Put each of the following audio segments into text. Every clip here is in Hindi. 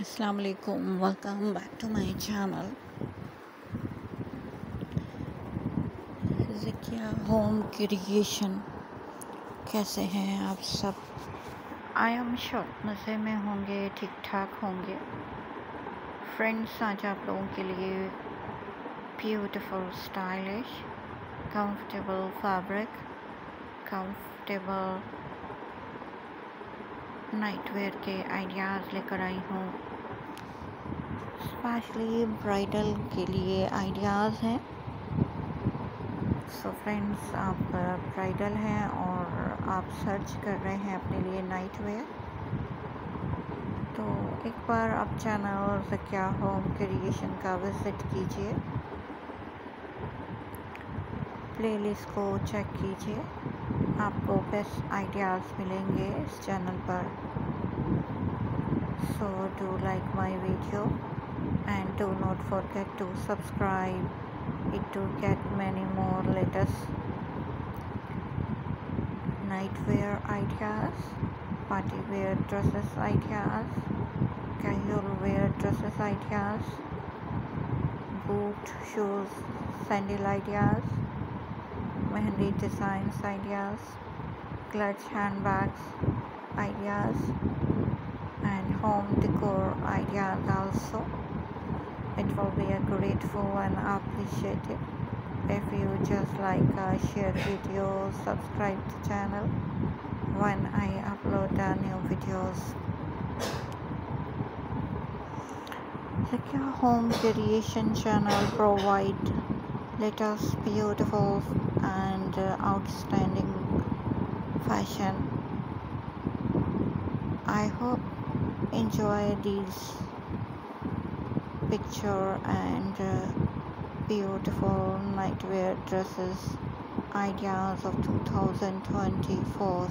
अस्सलाम वालेकुम, welcome back to my channel Zakia home creation. कैसे हैं आप सब? आई एम श्योर मज़े में होंगे, ठीक ठाक होंगे। फ्रेंड्स, आज आप लोगों के लिए beautiful, stylish, comfortable fabric, comfortable night wear के आइडियाज़ लेकर आई हूँ। स्पेशली ब्राइडल के लिए आइडियाज़ हैं। सो फ्रेंड्स, आप ब्राइडल हैं और आप सर्च कर रहे हैं अपने लिए नाइट वेयर, तो एक बार आप चैनल ज़किया होम क्रिएशन का विज़िट कीजिए, प्लेलिस्ट को चेक कीजिए, आपको बेस्ट आइडियाज़ मिलेंगे इस चैनल पर। So do like my video and do not forget to subscribe it to get many more latest night wear ideas, party wear dresses ideas, casual wear dresses ideas, boot, shoes, sandal ideas, mehendi designs ideas, clutch handbags ideas, and home decor ideas also. It will be a grateful and appreciated if you just share videos, subscribe to channel when I upload the new videos. Zakia Home Creation channel provide latest, beautiful and outstanding fashion. I hope enjoy these picture and beautiful nightwear dresses ideas of 2024.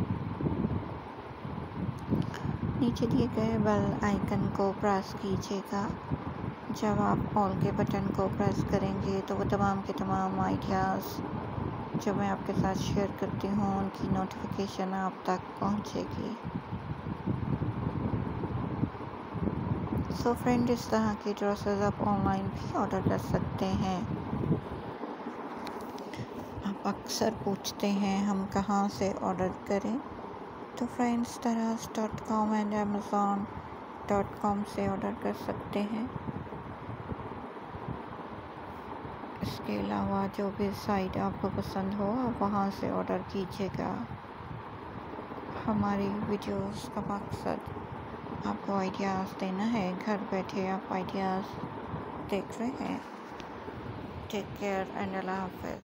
नीचे दिए गए बेल आइकन को प्रेस कीजिएगा। जब आप ऑल के बटन को प्रेस करेंगे तो वो तमाम के तमाम आइडियाज़ जो मैं आपके साथ शेयर करती हूँ उनकी नोटिफिकेशन आप तक पहुँचेगी। सो फ्रेंड, इस तरह की ड्रेसेस आप ऑनलाइन भी ऑर्डर कर सकते हैं। आप अक्सर पूछते हैं हम कहाँ से ऑर्डर करें, तो फ्रेंड्स Taras.com एंड Amazon.com से ऑर्डर कर सकते हैं। इसके अलावा जो भी साइट आपको पसंद हो आप वहाँ से ऑर्डर कीजिएगा। हमारी वीडियोस का मकसद आपको आइडियाज़ देना है। घर बैठे आप आइडियाज़ देख रहे हैं। टेक केयर एंड अल्लाह हाफ़िज़।